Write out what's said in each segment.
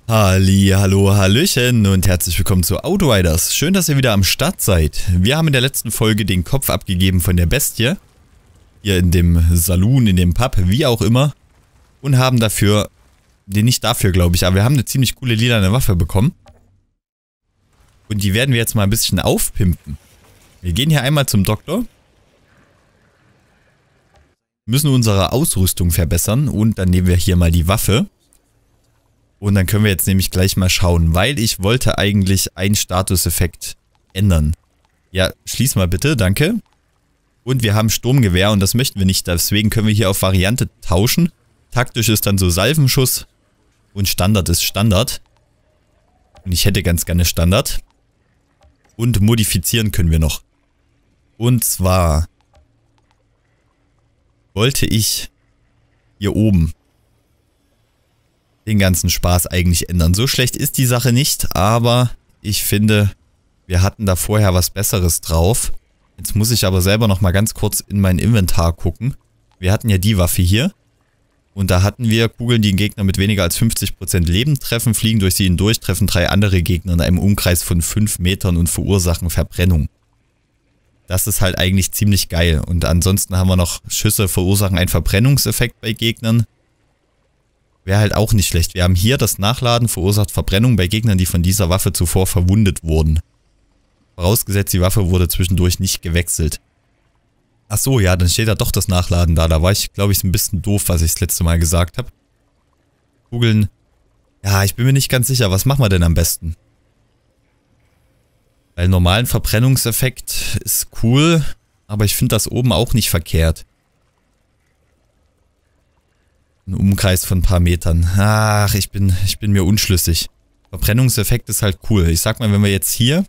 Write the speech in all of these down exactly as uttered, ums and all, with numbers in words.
Halli, hallo, hallöchen und herzlich willkommen zu Outriders. Schön, dass ihr wieder am Start seid. Wir haben in der letzten Folge den Kopf abgegeben von der Bestie. Hier in dem Saloon, in dem Pub, wie auch immer. Und haben dafür, nee, nicht dafür glaube ich, aber wir haben eine ziemlich coole lilane Waffe bekommen. Und die werden wir jetzt mal ein bisschen aufpimpen. Wir gehen hier einmal zum Doktor. Müssen unsere Ausrüstung verbessern und dann nehmen wir hier mal die Waffe. Und dann können wir jetzt nämlich gleich mal schauen, weil ich wollte eigentlich einen Statuseffekt ändern. Ja, schließ mal bitte, danke. Und wir haben Sturmgewehr und das möchten wir nicht, deswegen können wir hier auf Variante tauschen. Taktisch ist dann so Salvenschuss und Standard ist Standard. Und ich hätte ganz gerne Standard. Und modifizieren können wir noch. Und zwar wollte ich hier oben den ganzen Spaß eigentlich ändern. So schlecht ist die Sache nicht, aber ich finde, wir hatten da vorher was Besseres drauf. Jetzt muss ich aber selber noch mal ganz kurz in mein Inventar gucken. Wir hatten ja die Waffe hier und da hatten wir Kugeln, die einen Gegner mit weniger als fünfzig Prozent Leben treffen, fliegen durch sie hindurch, treffen drei andere Gegner in einem Umkreis von fünf Metern und verursachen Verbrennung. Das ist halt eigentlich ziemlich geil. Und ansonsten haben wir noch Schüsse verursachen einen Verbrennungseffekt bei Gegnern. Wäre halt auch nicht schlecht. Wir haben hier das Nachladen verursacht Verbrennung bei Gegnern, die von dieser Waffe zuvor verwundet wurden. Vorausgesetzt, die Waffe wurde zwischendurch nicht gewechselt. Ach so, ja, dann steht da doch das Nachladen da. Da war ich, glaube ich, ein bisschen doof, was ich das letzte Mal gesagt habe. Kugeln. Ja, ich bin mir nicht ganz sicher. Was machen wir denn am besten? Weil normalen Verbrennungseffekt ist cool, aber ich finde das oben auch nicht verkehrt. Ein Umkreis von ein paar Metern. Ach, ich bin, ich bin mir unschlüssig. Verbrennungseffekt ist halt cool. Ich sag mal, wenn wir jetzt hier...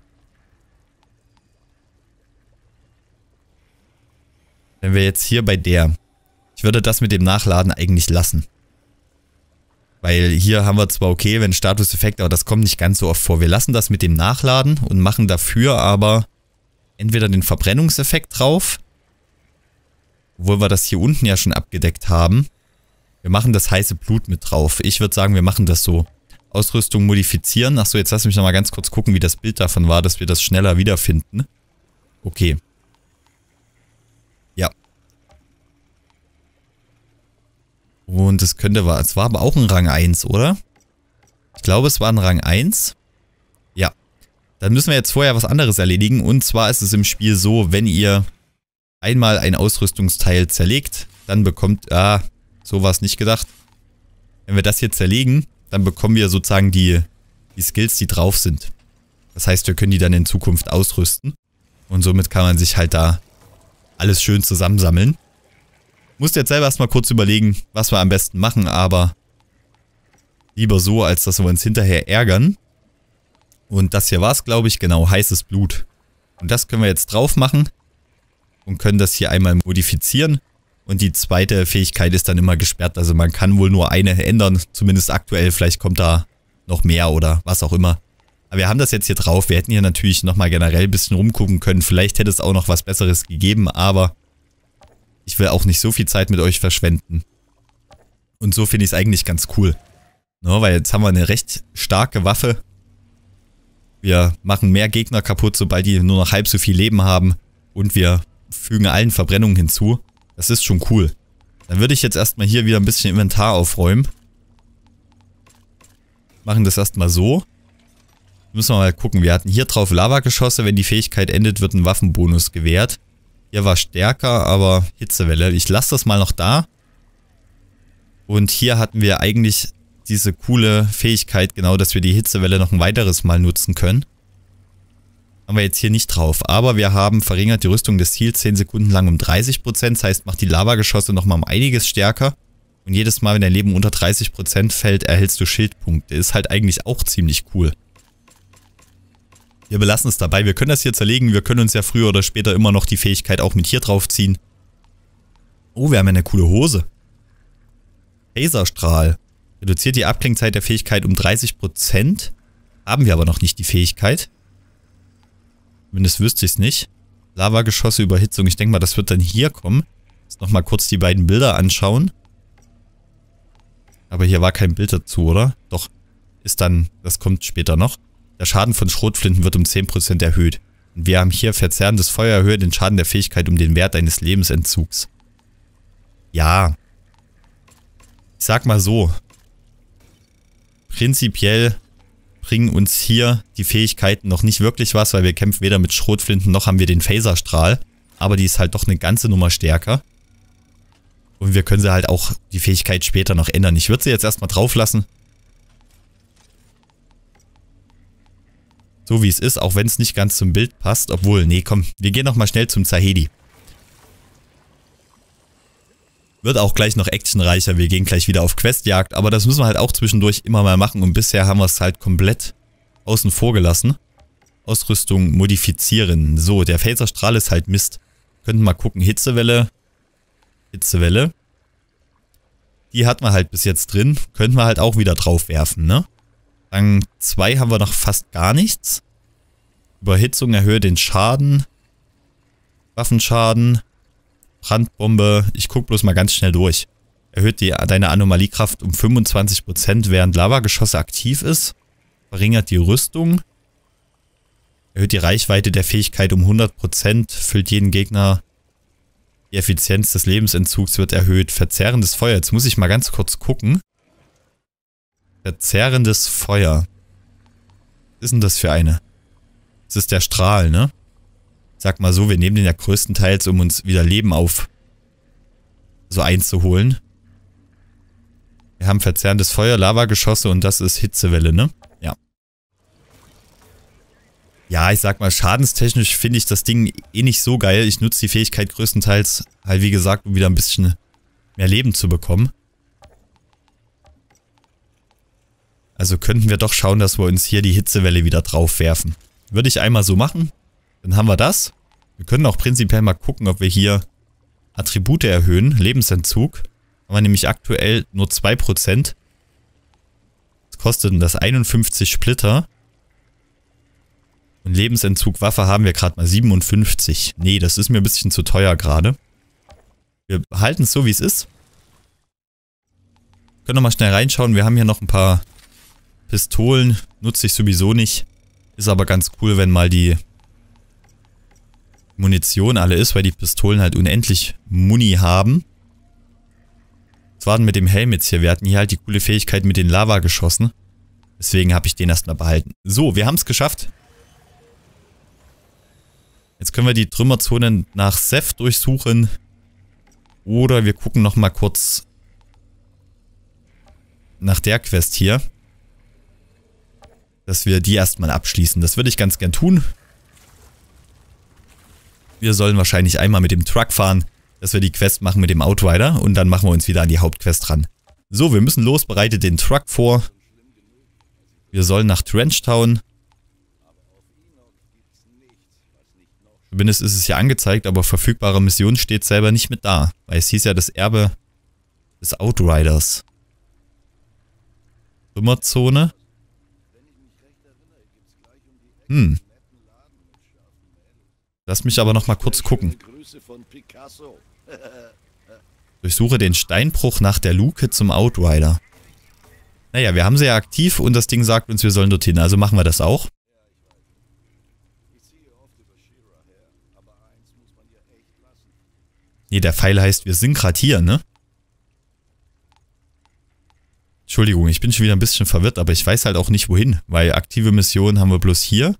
Wenn wir jetzt hier bei der... Ich würde das mit dem Nachladen eigentlich lassen. Weil hier haben wir zwar okay, wenn Statuseffekt, aber das kommt nicht ganz so oft vor. Wir lassen das mit dem Nachladen und machen dafür aber entweder den Verbrennungseffekt drauf, obwohl wir das hier unten ja schon abgedeckt haben. Wir machen das heiße Blut mit drauf. Ich würde sagen, wir machen das so. Ausrüstung modifizieren. Achso, jetzt lass mich nochmal ganz kurz gucken, wie das Bild davon war, dass wir das schneller wiederfinden. Okay. Ja. Und es könnte, es war aber auch ein Rang eins, oder? Ich glaube, es war ein Rang eins. Ja. Dann müssen wir jetzt vorher was anderes erledigen. Und zwar ist es im Spiel so, wenn ihr einmal ein Ausrüstungsteil zerlegt, dann bekommt... Ah, so war es nicht gedacht. Wenn wir das hier zerlegen, dann bekommen wir sozusagen die, die Skills, die drauf sind. Das heißt, wir können die dann in Zukunft ausrüsten. Und somit kann man sich halt da alles schön zusammensammeln. Musst jetzt selber erstmal kurz überlegen, was wir am besten machen, aber lieber so, als dass wir uns hinterher ärgern. Und das hier war es, glaube ich, genau, heißes Blut. Und das können wir jetzt drauf machen und können das hier einmal modifizieren. Und die zweite Fähigkeit ist dann immer gesperrt, also man kann wohl nur eine ändern, zumindest aktuell, vielleicht kommt da noch mehr oder was auch immer. Aber wir haben das jetzt hier drauf, wir hätten hier natürlich nochmal generell ein bisschen rumgucken können, vielleicht hätte es auch noch was Besseres gegeben, aber ich will auch nicht so viel Zeit mit euch verschwenden. Und so finde ich es eigentlich ganz cool. No, weil jetzt haben wir eine recht starke Waffe. Wir machen mehr Gegner kaputt, sobald die nur noch halb so viel Leben haben und wir fügen allen Verbrennungen hinzu. Das ist schon cool. Dann würde ich jetzt erstmal hier wieder ein bisschen Inventar aufräumen. Machen das erstmal so. Müssen wir mal gucken. Wir hatten hier drauf Lavageschosse. Wenn die Fähigkeit endet, wird ein Waffenbonus gewährt. Hier war stärker, aber Hitzewelle. Ich lasse das mal noch da. Und hier hatten wir eigentlich diese coole Fähigkeit, genau, dass wir die Hitzewelle noch ein weiteres Mal nutzen können. Haben wir jetzt hier nicht drauf. Aber wir haben verringert die Rüstung des Ziels zehn Sekunden lang um dreißig Prozent. Das heißt, macht die Lavageschosse nochmal um einiges stärker. Und jedes Mal, wenn dein Leben unter dreißig Prozent fällt, erhältst du Schildpunkte. Ist halt eigentlich auch ziemlich cool. Wir belassen es dabei. Wir können das hier zerlegen. Wir können uns ja früher oder später immer noch die Fähigkeit auch mit hier drauf ziehen. Oh, wir haben ja eine coole Hose. Laserstrahl. Reduziert die Abklingzeit der Fähigkeit um dreißig Prozent. Haben wir aber noch nicht die Fähigkeit. Zumindest wüsste ich es nicht. Lavageschosse, Überhitzung. Ich denke mal, das wird dann hier kommen. Jetzt nochmal kurz die beiden Bilder anschauen. Aber hier war kein Bild dazu, oder? Doch. ist dann, das kommt später noch. Der Schaden von Schrotflinten wird um zehn Prozent erhöht. Und wir haben hier verzerrendes Feuer erhöht den Schaden der Fähigkeit um den Wert eines Lebensentzugs. Ja. Ich sag mal so. Prinzipiell bringen uns hier die Fähigkeiten noch nicht wirklich was, weil wir kämpfen weder mit Schrotflinten noch haben wir den Phaserstrahl. Aber die ist halt doch eine ganze Nummer stärker. Und wir können sie halt auch die Fähigkeit später noch ändern. Ich würde sie jetzt erstmal drauf lassen. So wie es ist, auch wenn es nicht ganz zum Bild passt. Obwohl, nee, komm, wir gehen nochmal schnell zum Zahedi. Wird auch gleich noch actionreicher. Wir gehen gleich wieder auf Questjagd. Aber das müssen wir halt auch zwischendurch immer mal machen. Und bisher haben wir es halt komplett außen vor gelassen. Ausrüstung modifizieren. So, der Phaserstrahl ist halt Mist. Könnten mal gucken. Hitzewelle. Hitzewelle. Die hatten wir halt bis jetzt drin. Könnten wir halt auch wieder drauf werfen, ne? Rang zwei haben wir noch fast gar nichts. Überhitzung erhöht den Schaden. Waffenschaden. Brandbombe. Ich gucke bloß mal ganz schnell durch. Erhöht die, deine Anomaliekraft um fünfundzwanzig Prozent, während Lavageschosse aktiv ist. Verringert die Rüstung. Erhöht die Reichweite der Fähigkeit um hundert Prozent. Füllt jeden Gegner. Die Effizienz des Lebensentzugs wird erhöht. Verzehrendes Feuer. Jetzt muss ich mal ganz kurz gucken. Verzehrendes Feuer. Was ist denn das für eine? Das ist der Strahl, ne? Sag mal so, wir nehmen den ja größtenteils, um uns wieder Leben auf so einzuholen. Wir haben verzehrendes Feuer, Lavageschosse und das ist Hitzewelle, ne? Ja. Ja, ich sag mal, schadenstechnisch finde ich das Ding eh nicht so geil. Ich nutze die Fähigkeit größtenteils halt, wie gesagt, um wieder ein bisschen mehr Leben zu bekommen. Also könnten wir doch schauen, dass wir uns hier die Hitzewelle wieder drauf werfen. Würde ich einmal so machen. Dann haben wir das. Wir können auch prinzipiell mal gucken, ob wir hier Attribute erhöhen. Lebensentzug. Haben wir nämlich aktuell nur zwei Prozent. Was kostet denn das? einundfünfzig Splitter. Und Lebensentzug Waffe haben wir gerade mal siebenundfünfzig. Nee, das ist mir ein bisschen zu teuer gerade. Wir behalten es so, wie es ist. Können wir mal schnell reinschauen. Wir haben hier noch ein paar Pistolen. Nutze ich sowieso nicht. Ist aber ganz cool, wenn mal die Munition alle ist, weil die Pistolen halt unendlich Muni haben. Was war denn mit dem Helm jetzt hier? Wir hatten hier halt die coole Fähigkeit mit den Lavageschossen. Deswegen habe ich den erstmal behalten. So, wir haben es geschafft. Jetzt können wir die Trümmerzonen nach Seth durchsuchen. Oder wir gucken nochmal kurz nach der Quest hier. Dass wir die erstmal abschließen. Das würde ich ganz gern tun. Wir sollen wahrscheinlich einmal mit dem Truck fahren, dass wir die Quest machen mit dem Outrider und dann machen wir uns wieder an die Hauptquest ran. So, wir müssen los, bereitet den Truck vor. Wir sollen nach Trenchtown. Zumindest ist es hier angezeigt, aber verfügbare Mission steht selber nicht mit da. Weil es hieß ja das Erbe des Outriders. Trümmerzone. Hm. Lass mich aber noch mal kurz gucken. Durchsuche den Steinbruch nach der Luke zum Outrider. Naja, wir haben sie ja aktiv und das Ding sagt uns, wir sollen dorthin. Also machen wir das auch. Nee, der Pfeil heißt, wir sind gerade hier, ne? Entschuldigung, ich bin schon wieder ein bisschen verwirrt, aber ich weiß halt auch nicht wohin, weil aktive Missionen haben wir bloß hier.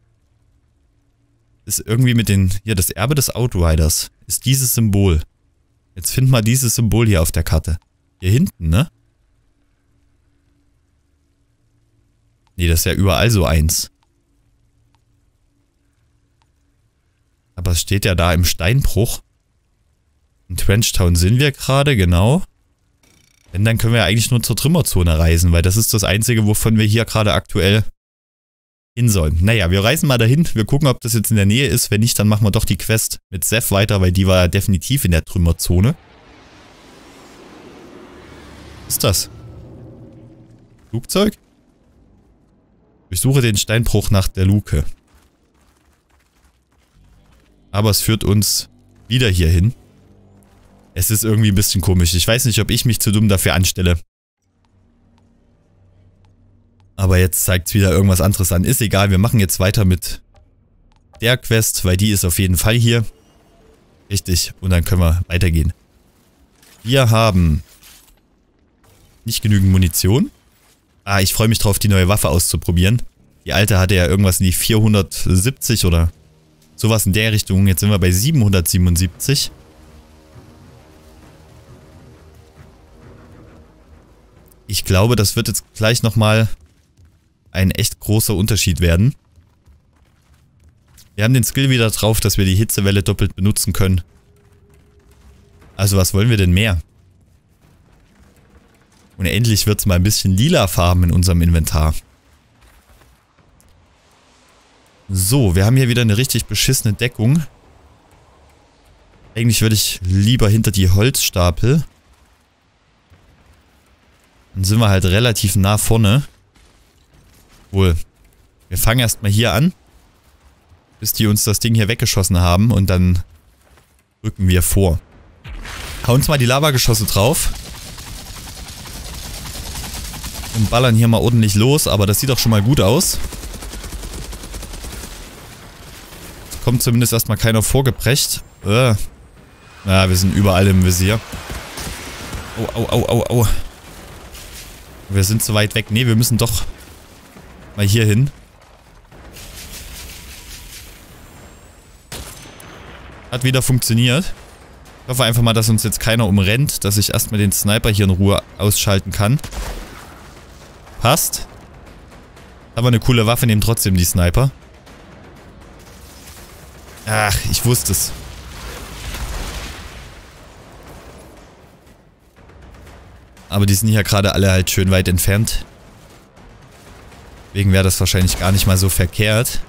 Ist irgendwie mit den, hier das Erbe des Outriders, ist dieses Symbol. Jetzt find mal dieses Symbol hier auf der Karte. Hier hinten, ne? Nee, das ist ja überall so eins. Aber es steht ja da im Steinbruch. In Trenchtown sind wir gerade, genau. Denn dann können wir eigentlich nur zur Trümmerzone reisen, weil das ist das Einzige, wovon wir hier gerade aktuell hin sollen. Naja, wir reisen mal dahin. Wir gucken, ob das jetzt in der Nähe ist. Wenn nicht, dann machen wir doch die Quest mit Seth weiter, weil die war ja definitiv in der Trümmerzone. Was ist das? Flugzeug? Ich suche den Steinbruch nach der Luke. Aber es führt uns wieder hier hin. Es ist irgendwie ein bisschen komisch. Ich weiß nicht, ob ich mich zu dumm dafür anstelle. Aber jetzt zeigt es wieder irgendwas anderes an. Ist egal, wir machen jetzt weiter mit der Quest, weil die ist auf jeden Fall hier. Richtig, und dann können wir weitergehen. Wir haben nicht genügend Munition. Ah, ich freue mich drauf, die neue Waffe auszuprobieren. Die alte hatte ja irgendwas in die vierhundertsiebzig oder sowas in der Richtung. Jetzt sind wir bei siebenhundertsiebenundsiebzig. Ich glaube, das wird jetzt gleich nochmal ein echt großer Unterschied werden. Wir haben den Skill wieder drauf, dass wir die Hitzewelle doppelt benutzen können. Also was wollen wir denn mehr? Und endlich wird es mal ein bisschen lila Farben in unserem Inventar. So, wir haben hier wieder eine richtig beschissene Deckung. Eigentlich würde ich lieber hinter die Holzstapel. Dann sind wir halt relativ nah vorne. Wohl. Wir fangen erstmal hier an. Bis die uns das Ding hier weggeschossen haben. Und dann rücken wir vor. Hauen uns mal die Lavageschosse drauf. Und ballern hier mal ordentlich los. Aber das sieht doch schon mal gut aus. Es kommt zumindest erstmal keiner vorgeprescht. Äh. Ja, wir sind überall im Visier. Oh, au, au, au, au. Wir sind zu weit weg. Ne, wir müssen doch mal hier hin. Hat wieder funktioniert. Ich hoffe einfach mal, dass uns jetzt keiner umrennt, dass ich erstmal den Sniper hier in Ruhe ausschalten kann. Passt. Aber eine coole Waffe, nehmen trotzdem die Sniper. Ach, ich wusste es. Aber die sind hier gerade alle halt schön weit entfernt. Deswegen wäre das wahrscheinlich gar nicht mal so verkehrt.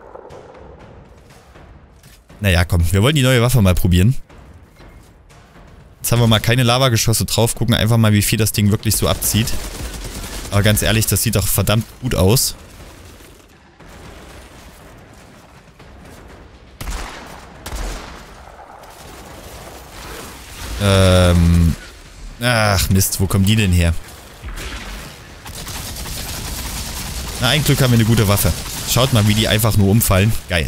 Naja, komm, wir wollen die neue Waffe mal probieren. Jetzt haben wir mal keine Lavageschosse drauf, gucken einfach mal, wie viel das Ding wirklich so abzieht. Aber ganz ehrlich, das sieht doch verdammt gut aus. Ähm... Ach Mist, wo kommen die denn her? Na, ein Glück haben wir eine gute Waffe. Schaut mal, wie die einfach nur umfallen. Geil.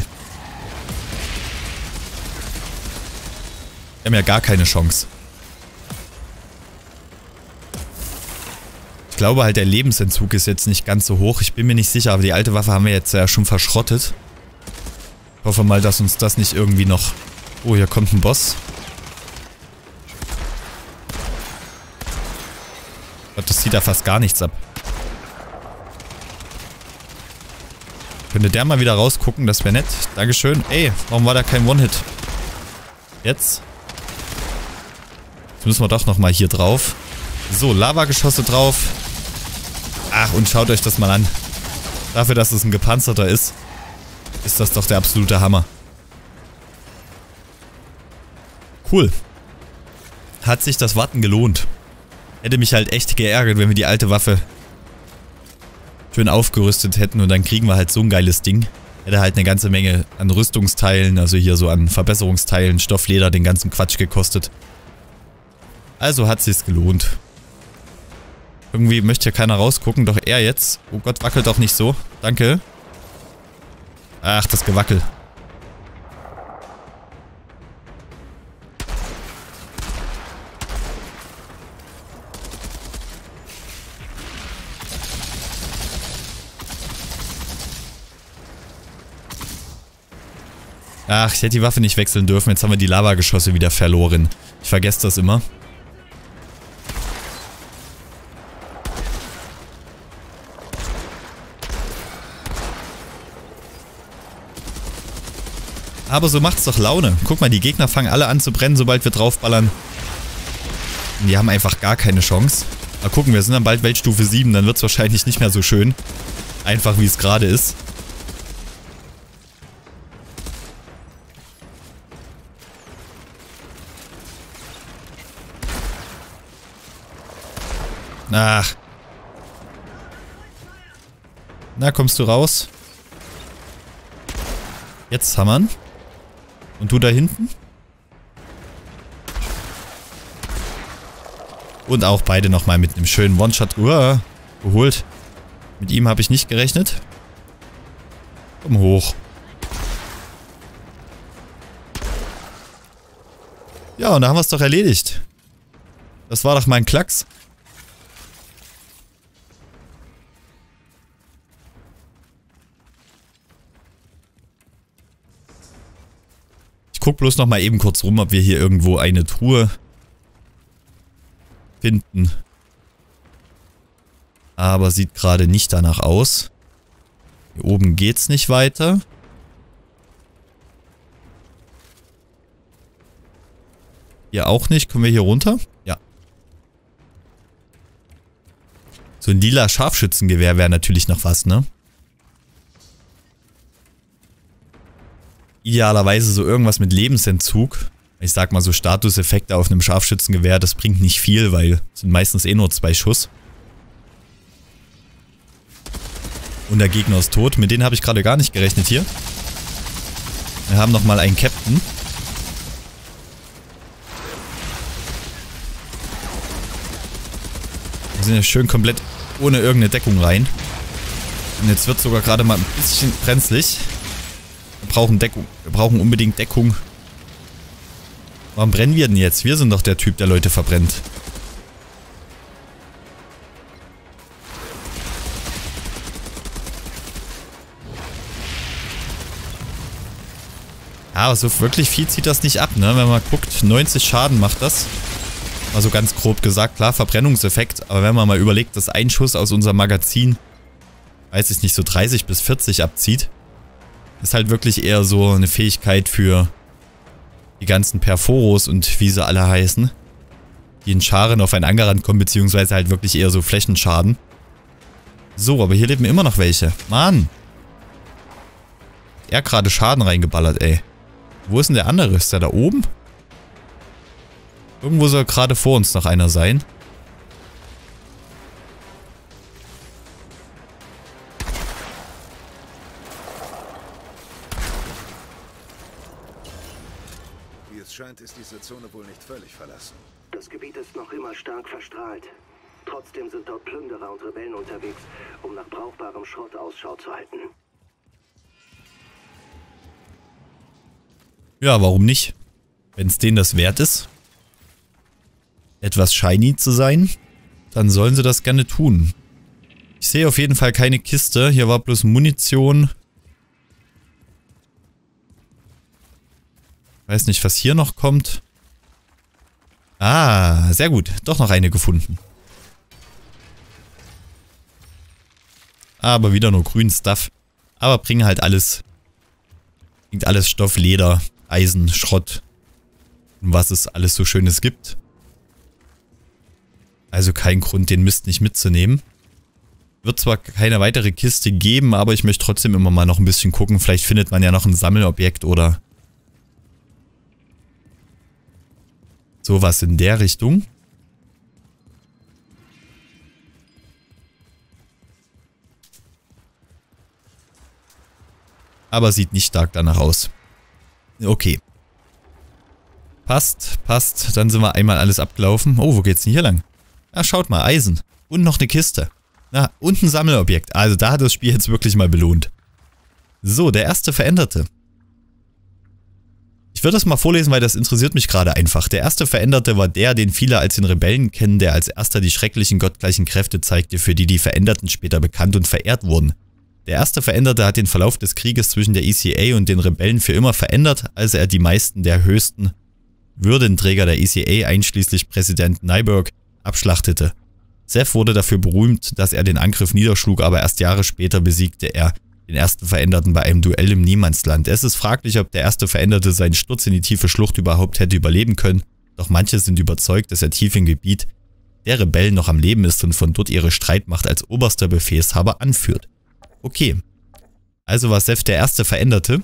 Wir haben ja gar keine Chance. Ich glaube halt, der Lebensentzug ist jetzt nicht ganz so hoch. Ich bin mir nicht sicher, aber die alte Waffe haben wir jetzt ja schon verschrottet. Ich hoffe mal, dass uns das nicht irgendwie noch... Oh, hier kommt ein Boss. Ich glaube, das zieht da fast gar nichts ab. Könnte der mal wieder rausgucken, das wäre nett. Dankeschön. Ey, warum war da kein One-Hit? Jetzt? Jetzt müssen wir doch nochmal hier drauf. So, Lavageschosse drauf. Ach, und schaut euch das mal an. Dafür, dass es ein gepanzerter ist, ist das doch der absolute Hammer. Cool. Hat sich das Warten gelohnt. Hätte mich halt echt geärgert, wenn wir die alte Waffe schön aufgerüstet hätten und dann kriegen wir halt so ein geiles Ding. Hätte halt eine ganze Menge an Rüstungsteilen, also hier so an Verbesserungsteilen, Stoffleder, den ganzen Quatsch gekostet. Also hat sich's gelohnt. Irgendwie möchte ja keiner rausgucken, doch er jetzt. Oh Gott, wackelt doch nicht so. Danke. Ach, das Gewackel. Ach, ich hätte die Waffe nicht wechseln dürfen. Jetzt haben wir die Lavageschosse wieder verloren. Ich vergesse das immer. Aber so macht's doch Laune. Guck mal, die Gegner fangen alle an zu brennen, sobald wir draufballern. Und die haben einfach gar keine Chance. Mal gucken, wir sind dann bald Weltstufe sieben, dann wird's wahrscheinlich nicht mehr so schön. Einfach wie es gerade ist. Ach. Na, kommst du raus? Jetzt hammern. Und du da hinten? Und auch beide nochmal mit einem schönen One-Shot uh, geholt. Mit ihm habe ich nicht gerechnet. Komm hoch. Ja, und da haben wir es doch erledigt. Das war doch mein Klacks. Ich guck bloß noch mal eben kurz rum, ob wir hier irgendwo eine Truhe finden. Aber sieht gerade nicht danach aus. Hier oben geht's nicht weiter. Hier auch nicht. Kommen wir hier runter? Ja. So ein lila Scharfschützengewehr wäre natürlich noch was, ne? Idealerweise so irgendwas mit Lebensentzug. Ich sag mal so Statuseffekte auf einem Scharfschützengewehr, das bringt nicht viel, weil es sind meistens eh nur zwei Schuss. Und der Gegner ist tot. Mit denen habe ich gerade gar nicht gerechnet hier. Wir haben nochmal einen Captain. Wir sind ja schön komplett ohne irgendeine Deckung rein. Und jetzt wird sogar gerade mal ein bisschen brenzlig. Wir brauchen Deckung. Wir brauchen unbedingt Deckung. Warum brennen wir denn jetzt? Wir sind doch der Typ, der Leute verbrennt. Ja, aber so wirklich viel zieht das nicht ab, ne? Wenn man guckt, neunzig Schaden macht das. Also ganz grob gesagt, klar, Verbrennungseffekt. Aber wenn man mal überlegt, dass ein Schuss aus unserem Magazin, weiß ich nicht, so dreißig bis vierzig abzieht, ist halt wirklich eher so eine Fähigkeit für die ganzen Perforos und wie sie alle heißen, die in Scharen auf einen Angerand kommen, beziehungsweise halt wirklich eher so Flächenschaden. So, aber hier leben immer noch welche. Mann! Er hat gerade Schaden reingeballert, ey. Wo ist denn der andere? Ist der da oben? Irgendwo soll gerade vor uns noch einer sein. Wie es scheint, ist diese Zone wohl nicht völlig verlassen. Das Gebiet ist noch immer stark verstrahlt. Trotzdem sind dort Plünderer und Rebellen unterwegs, um nach brauchbarem Schrott Ausschau zu halten. Ja, warum nicht? Wenn es denen das wert ist, etwas shiny zu sein, dann sollen sie das gerne tun. Ich sehe auf jeden Fall keine Kiste. Hier war bloß Munition. Weiß nicht, was hier noch kommt. Ah, sehr gut. Doch noch eine gefunden. Aber wieder nur grünen Stuff. Aber bringen halt alles. Bringt alles Stoff, Leder, Eisen, Schrott. Und was es alles so Schönes gibt. Also kein Grund, den Mist nicht mitzunehmen. Wird zwar keine weitere Kiste geben, aber ich möchte trotzdem immer mal noch ein bisschen gucken. Vielleicht findet man ja noch ein Sammelobjekt oder sowas in der Richtung. Aber sieht nicht stark danach aus. Okay. Passt, passt. Dann sind wir einmal alles abgelaufen. Oh, wo geht's denn hier lang? Ah, schaut mal, Eisen. Und noch eine Kiste. Na, und ein Sammelobjekt. Also da hat das Spiel jetzt wirklich mal belohnt. So, der erste Veränderte. Ich würde das mal vorlesen, weil das interessiert mich gerade einfach. Der erste Veränderte war der, den viele als den Rebellen kennen, der als erster die schrecklichen gottgleichen Kräfte zeigte, für die die Veränderten später bekannt und verehrt wurden. Der erste Veränderte hat den Verlauf des Krieges zwischen der E C A und den Rebellen für immer verändert, als er die meisten der höchsten Würdenträger der E C A, einschließlich Präsident Nyberg, abschlachtete. Seth wurde dafür berühmt, dass er den Angriff niederschlug, aber erst Jahre später besiegte er den ersten Veränderten bei einem Duell im Niemandsland. Es ist fraglich, ob der erste Veränderte seinen Sturz in die tiefe Schlucht überhaupt hätte überleben können, doch manche sind überzeugt, dass er tief im Gebiet der Rebellen noch am Leben ist und von dort ihre Streitmacht als oberster Befehlshaber anführt. Okay, also war Seth der erste Veränderte.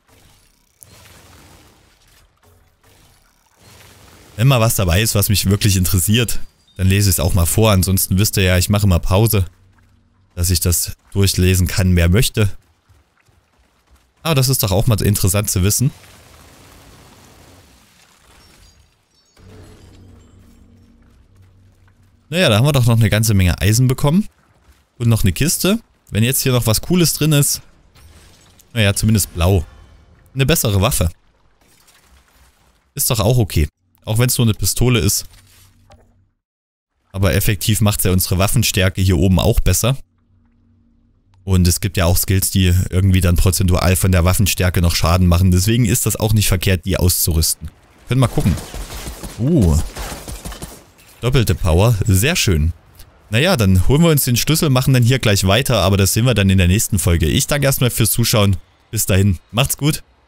Wenn mal was dabei ist, was mich wirklich interessiert, dann lese ich es auch mal vor. Ansonsten wisst ihr ja, ich mache immer Pause, dass ich das durchlesen kann, wer möchte. Aber das ist doch auch mal interessant zu wissen. Naja, da haben wir doch noch eine ganze Menge Eisen bekommen. Und noch eine Kiste. Wenn jetzt hier noch was Cooles drin ist. Naja, zumindest blau. Eine bessere Waffe. Ist doch auch okay. Auch wenn es nur eine Pistole ist. Aber effektiv macht es ja unsere Waffenstärke hier oben auch besser. Und es gibt ja auch Skills, die irgendwie dann prozentual von der Waffenstärke noch Schaden machen. Deswegen ist das auch nicht verkehrt, die auszurüsten. Können wir mal gucken. Uh. Doppelte Power. Sehr schön. Naja, dann holen wir uns den Schlüssel, machen dann hier gleich weiter. Aber das sehen wir dann in der nächsten Folge. Ich danke erstmal fürs Zuschauen. Bis dahin. Macht's gut.